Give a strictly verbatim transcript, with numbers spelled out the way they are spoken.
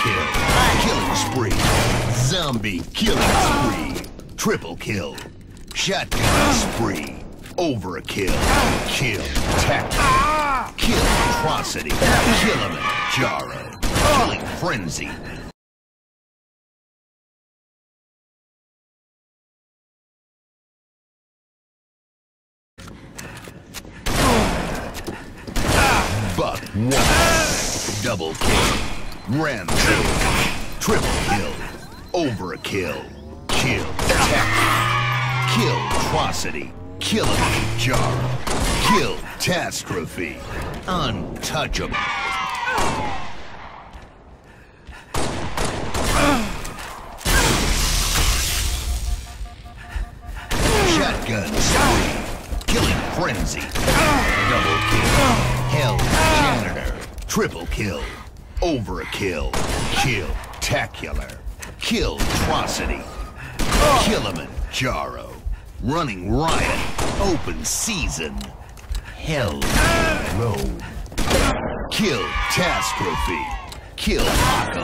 kill. Killing spree. Zombie killing spree. Triple kill. Shotgun spree. Overkill. Kill. Tactic. Kill atrocity. Kilimanjaro. Killing frenzy. Buck one. Double kill. Ram two. Triple kill. Overkill. Kill. Tactic. Kill atrocity. Kilimanjaro. Kill catastrophe. Untouchable. Shotgun spree. Killing frenzy. Double kill. Hell janitor. Triple kill. Overkill. Kill tacular. Kill atrocity. Kilimanjaro. Running riot. Open season. Hell road. Kill catastrophe. Kill